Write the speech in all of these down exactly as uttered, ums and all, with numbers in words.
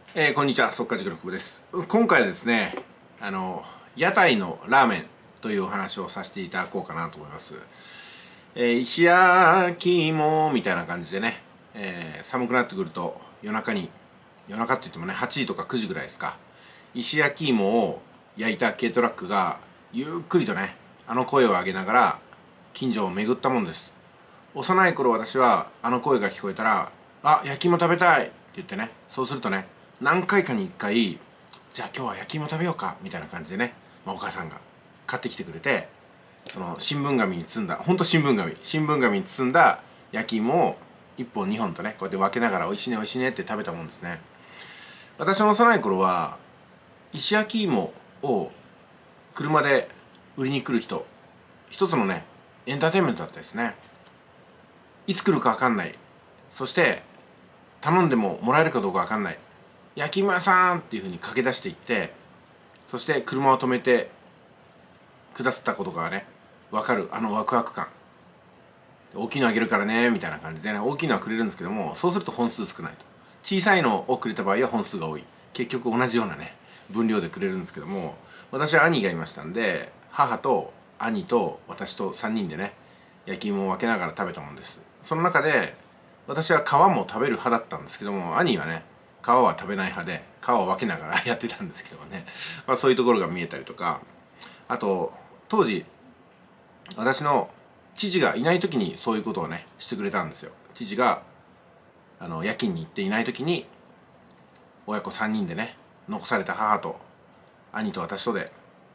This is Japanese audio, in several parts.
えー、こんにちは、速稼塾の久保です。今回はですね、あの屋台のラーメンというお話をさせていただこうかなと思います。えー、石焼き芋みたいな感じでね、えー、寒くなってくると夜中に、夜中って言ってもね、はちじとかくじぐらいですか、石焼き芋を焼いた軽トラックがゆっくりとね、あの声を上げながら近所を巡ったもんです。幼い頃私はあの声が聞こえたら「あ、焼き芋食べたい」って言ってね、そうするとね、何回かにいっかい「じゃあ今日は焼き芋食べようか」みたいな感じでね、まあ、お母さんが買ってきてくれて、その新聞紙に包んだ、ほんと新聞紙新聞紙に包んだ焼き芋をいっぽんにほんとね、こうやって分けながら「おいしいねおいしいね」って食べたもんですね。私の幼い頃は石焼き芋を車で売りに来る人、一つのねエンターテインメントだったですね。いつ来るか分かんない、そして頼んでももらえるかどうか分かんない、焼き芋屋さんっていうふうに駆け出していって、そして車を止めてくださったことがね分かる、あのワクワク感。大きいのあげるからねみたいな感じでね、大きいのはくれるんですけども、そうすると本数少ないと。小さいのをくれた場合は本数が多い、結局同じようなね分量でくれるんですけども、私は兄がいましたんで、母と兄と私とさんにんでね焼き芋を分けながら食べたもんです。その中で私は皮も食べる派だったんですけども、兄はね皮は食べない派で皮を分けながらやってたんですけどもね、まあ、そういうところが見えたりとか、あと当時私の父がいない時にそういうことをねしてくれたんですよ。父があの夜勤に行っていない時に親子さんにんでね、残された母と兄と私とで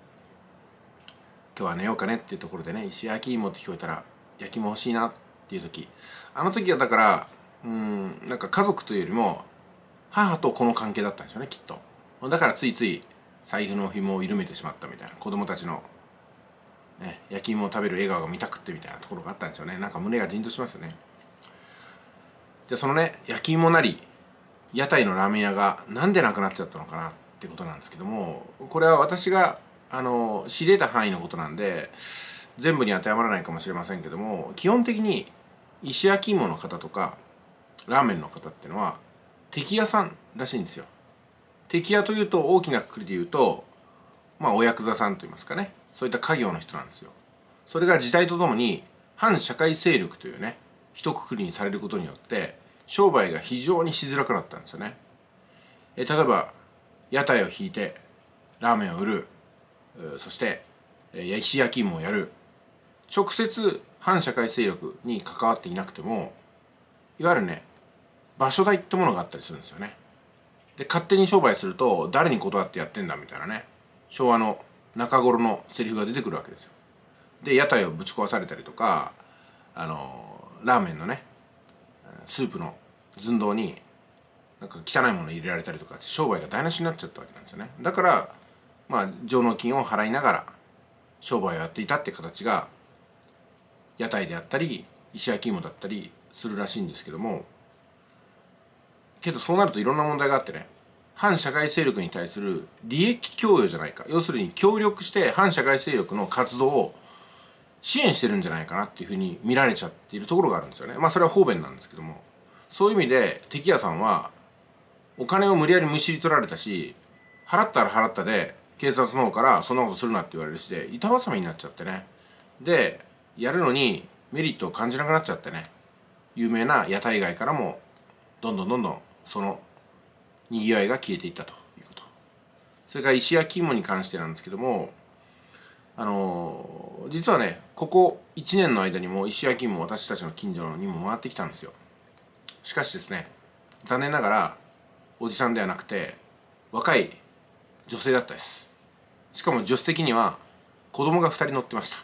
今日は寝ようかねっていうところでね、石焼き芋って聞こえたら焼き芋欲しいなっていう時、あの時はだからうーんなんか家族というよりも母と子の関係だったんでしょうね、きっと。だからついつい財布の紐を緩めてしまったみたいな、子供たちの、ね、焼き芋を食べる笑顔が見たくってみたいなところがあったんでしょうね。なんか胸がじんとしますよね。じゃあそのね焼き芋なり屋台のラーメン屋がなんでなくなっちゃったのかなってことなんですけども、これは私があの知り得た範囲のことなんで全部に当てはまらないかもしれませんけども、基本的に石焼き芋の方とかラーメンの方っていうのは敵屋さんらしいんですよ。敵屋というと大きな括りで言うと、まあおヤクザさんといいますかね、そういった家業の人なんですよ。それが時代とともに反社会勢力というね一括りにされることによって商売が非常にしづらくなったんですよね。え例えば屋台を引いてラーメンを売る、そして石焼き芋をやる、直接反社会勢力に関わっていなくてもいわゆるね場所代ってものがあったりするんですよね。で勝手に商売すると誰に断ってやってんだみたいなね、昭和の中頃のセリフが出てくるわけですよ。で屋台をぶち壊されたりとか、あのラーメンのねスープの寸胴になんか汚いもの入れられたりとか、商売が台無しになっちゃったわけなんですよね。だからまあ上納金を払いながら商売をやっていたって形が屋台であったり石焼き芋だったりするらしいんですけども、けどそうなるといろんな問題があってね、反社会勢力に対する利益供与じゃないか、要するに協力して反社会勢力の活動を支援してるんじゃないかなっていうふうに見られちゃっているところがあるんですよね。まあそれは方便なんですけども、そういう意味で敵屋さんはお金を無理やりむしり取られたし、払ったら払ったで警察の方からそんなことするなって言われるしで板挟みになっちゃってね、でやるのにメリットを感じなくなっちゃってね、有名な屋台街からもどんどんどんどんそのにぎわいが消えていったということ。それから石焼き芋に関してなんですけども、あのー、実はねここいちねんの間にも石焼き芋私たちの近所にも回ってきたんですよ。しかしですね、残念ながらおじさんではなくて若い女性だったです。しかも助手席には子供がふたり乗ってました。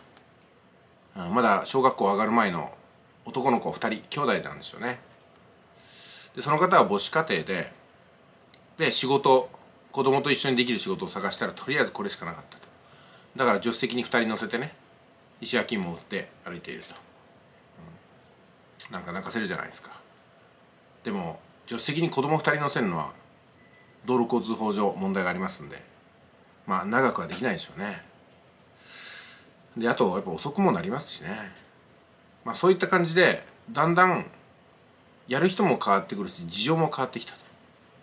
まだ小学校上がる前の男の子ふたり兄弟なんですよね。でその方は母子家庭でで仕事、子供と一緒にできる仕事を探したらとりあえずこれしかなかったと。だから助手席にふたり乗せてね石焼き芋を売って歩いていると、うん、なんか泣かせるじゃないですか。でも助手席に子供ふたり乗せるのは道路交通法上問題がありますんで、まあ長くはできないでしょうね。であとやっぱ遅くもなりますしね。まあそういった感じでだんだんやる人も変わってくるし事情も変わってきたと。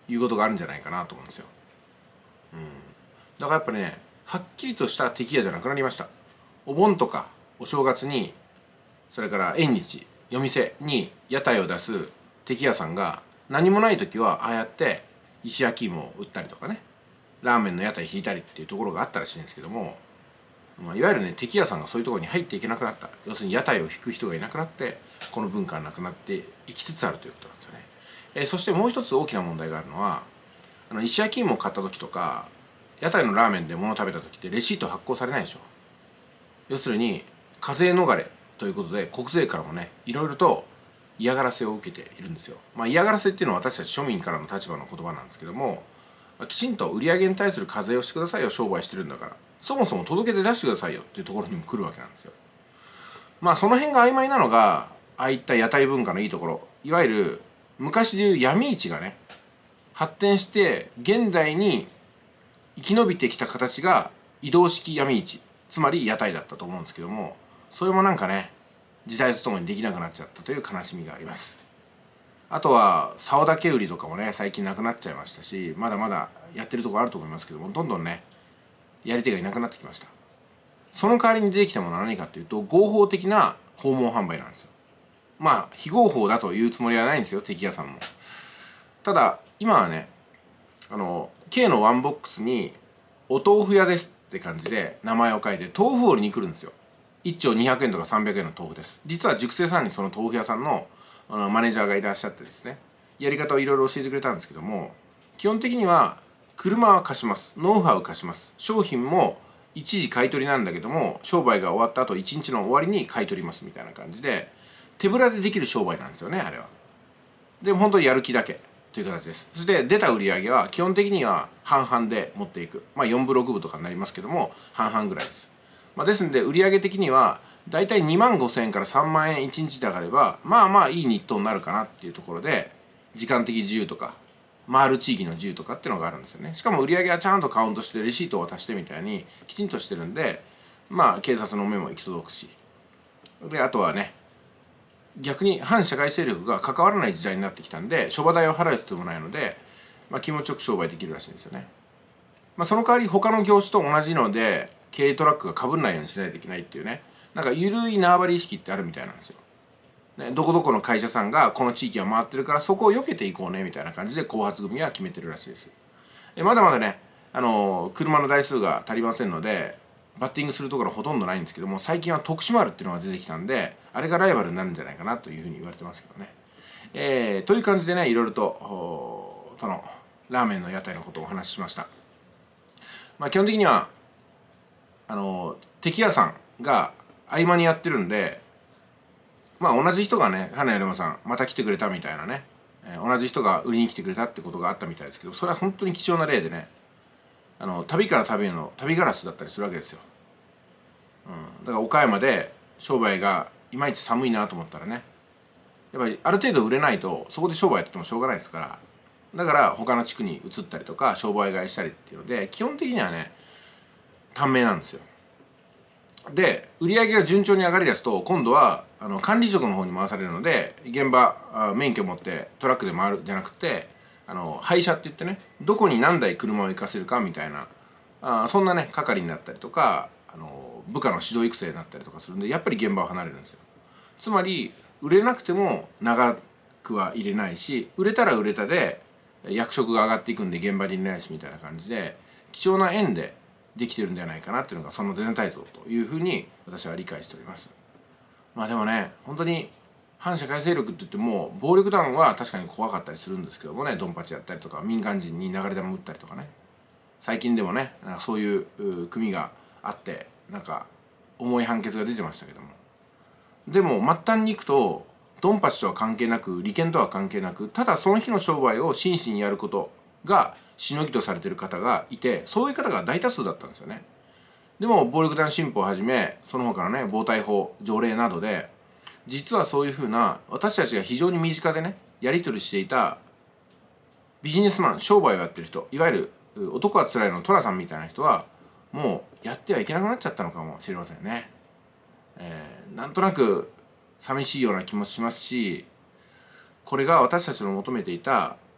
いうことがあるんじゃないかなと思うんですよ。うん、だからやっぱりね、はっきりとした敵屋じゃなくなりました。お盆とかお正月に、それから縁日、夜店に屋台を出す敵屋さんが、何もない時はああやって石焼き芋を売ったりとかね、ラーメンの屋台引いたりっていうところがあったらしいんですけども、まあ、いわゆるね、敵屋さんがそういうところに入っていけなくなった、要するに屋台を引く人がいなくなって、この文化がなくなっていきつつあるということなんですよね。えー、そしてもう一つ大きな問題があるのは、あの石焼き芋を買った時とか屋台のラーメンで物を食べた時ってレシート発行されないでしょ。要するに課税逃れということで、国税からもね、いろいろと嫌がらせを受けているんですよ。まあ、嫌がらせっていうのは私たち庶民からの立場の言葉なんですけども、きちんと売り上げに対する課税をしてくださいよ、商売してるんだから。そもそも届け出出してくださいよっていうところにも来るわけなんですよ。まあその辺が曖昧なのが、ああいった屋台文化のいいところ、いわゆる昔でいう闇市がね、発展して現代に生き延びてきた形が移動式闇市、つまり屋台だったと思うんですけども、それもなんかね、時代とともにできなくなっちゃったという悲しみがあります。あとは沢竹売りとかもね、最近なくなっちゃいましたし、まだまだやってるところあると思いますけども、どんどんね、やり手がいなくなってきました。その代わりに出てきたものは何かというと、合法的な訪問販売なんですよ。まあ非合法だというつもりはないんですよ、敵屋さんも。ただ今はね、あの K のワンボックスにお豆腐屋ですって感じで名前を書いて豆腐を売りに来るんですよ。いっ丁にひゃくえんとかさんびゃくえんの豆腐です。実は熟成さんにその豆腐屋さんのあのマネージャーがいらっしゃってですね、やり方をいろいろ教えてくれたんですけども、基本的には車は貸します、ノウハウ貸します、商品も一時買い取りなんだけども、商売が終わった後いちにちの終わりに買い取りますみたいな感じで、手ぶらでできる商売なんですよね、あれは。でも本当にやる気だけという形です。そして出た売り上げは基本的には半々で持っていく、まあよんぶろくぶとかになりますけども、半々ぐらいです。まあ、ですので売上的にはだいたいにまんごせんえんからさんまんえんいちにちで上がれば、まあまあいい日当になるかなっていうところで、時間的自由とか回る地域の自由とかっていうのがあるんですよね。しかも売上はちゃんとカウントしてレシートを渡してみたいにきちんとしてるんで、まあ警察の目も行き届くし、であとはね、逆に反社会勢力が関わらない時代になってきたんで、諸場代を払う必要もないので、まあ、気持ちよく商売できるらしいんですよね。まあ、その代わり他の業種と同じので軽トラックがかぶんないようにしないといけないっていうね、なんか緩い縄張り意識ってあるみたいなんですよ。ね、どこどこの会社さんがこの地域は回ってるからそこを避けていこうねみたいな感じで後発組は決めてるらしいです。えまだまだね、あの車の台数が足りませんのでバッティングするところはほとんどないんですけども、最近は徳島丸っていうのが出てきたんで、あれがライバルになるんじゃないかなというふうに言われてますけどね。えー、という感じでね、いろいろとそのラーメンの屋台のことをお話ししました。まあ、基本的にはあの敵屋さんが合間にやってるんで、まあ同じ人がね、花屋山さんまた来てくれたみたいなね、えー、同じ人が売りに来てくれたってことがあったみたいですけど、それは本当に貴重な例でね、あの旅から旅への旅ガラスだったりするわけですよ。うん、だから岡山で商売がいまいち寒いなと思ったらね、やっぱりある程度売れないとそこで商売やっててもしょうがないですから、だから他の地区に移ったりとか商売買いしたりっていうので、基本的にはね短命なんですよ。で売り上げが順調に上がりだすと、今度はあの管理職の方に回されるので、現場あ免許持ってトラックで回るじゃなくて、あの配車って言ってね、どこに何台車を行かせるかみたいな、あそんなね係になったりとか、あの部下の指導育成になったりとかするんで、やっぱり現場を離れるんですよ。つまり売れなくても長くは入れないし、売れたら売れたで役職が上がっていくんで現場にいないしみたいな感じで、貴重な縁でできてるんじゃないかなっていうのがその全体像というふうに私は理解しております。まあでもね、本当に反社会勢力って言っても暴力団は確かに怖かったりするんですけどもね、ドンパチやったりとか民間人に流れ弾撃ったりとかね、最近でもねそういう組があってなんか重い判決が出てましたけども、でも末端に行くとドンパチとは関係なく、利権とは関係なく、ただその日の商売を真摯にやることがしのぎとされている方がいて、そういう方が大多数だったんですよね。でも暴力団新法をはじめその他のね暴対法条例などで、実はそういうふうな私たちが非常に身近でねやり取りしていたビジネスマン、商売をやってる人、いわゆる男はつらいの寅さんみたいな人はもうやってはいけなくなっちゃったのかもしれませんね。えー、なんとなく寂しいような気もしますし、これが私たちの求めていた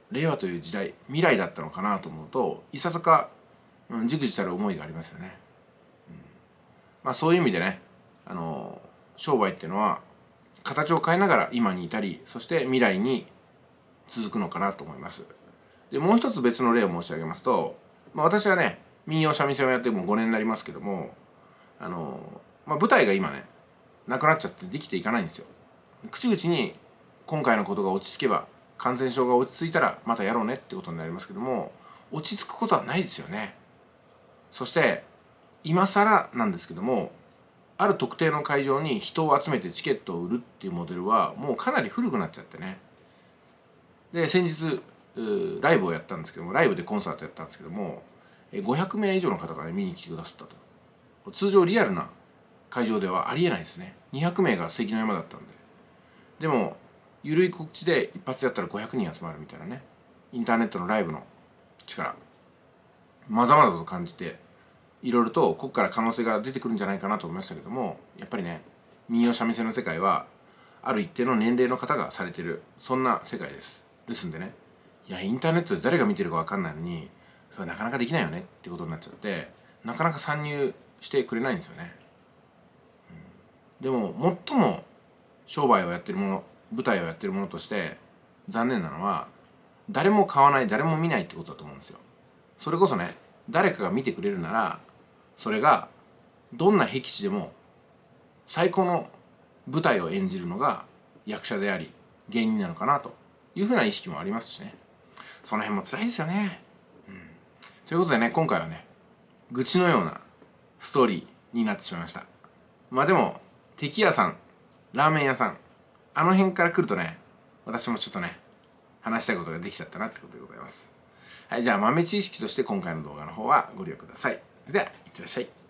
令和という時代未来だったのかなと思うといささか、うん、じくじたる思いがありますよね。うん、まあそういう意味でね、あの商売っていうのは形を変えながら今に至り、そして未来に続くのかなと思います。でもう一つ別の例を申し上げますと、まあ、私はね民謡三味線をやってもうごねんになりますけども、あの、まあ、舞台が今ねなくなっちゃってできていかないんですよ。口々に今回のことが落ち着けば、感染症が落ち着いたらまたやろうねってことになりますけども、落ち着くことはないですよね。そして今更なんですけども、ある特定の会場に人を集めてチケットを売るっていうモデルはもうかなり古くなっちゃってね。で先日ライブをやったんですけども、ライブでコンサートやったんですけども、ごひゃくめい以上の方が、ね、見に来てくださったと。通常リアルな会場ではありえないですね。にひゃくめいが関の山だったんで。でも緩い告知で一発やったらごひゃくにん集まるみたいなね、インターネットのライブの力まざまざと感じて、いろいろとここから可能性が出てくるんじゃないかなと思いましたけども、やっぱりね民謡三味線の世界はある一定の年齢の方がされてる、そんな世界です。ですんでね、いやインターネットで誰が見てるか分かんないのにそれなかなかできないよねってことになっちゃって、なかなか参入してくれないんですよね。うん、でも最も商売をやってるもの、舞台をやってるものとして残念なのは、誰も買わない、誰も見ないってことだと思うんですよ。それこそね、誰かが見てくれるなら、それがどんな僻地でも最高の舞台を演じるのが役者であり芸人なのかなというふうな意識もありますしね。その辺も辛いですよね。うん、ということでね、今回はね愚痴のようなストーリーになってしまいました。まあでも敵屋さん、ラーメン屋さん、あの辺から来るとね、私もちょっとね話したいことができちゃったなってことでございます。はい、じゃあ豆知識として今回の動画の方はご利用ください。では、いってらっしゃい。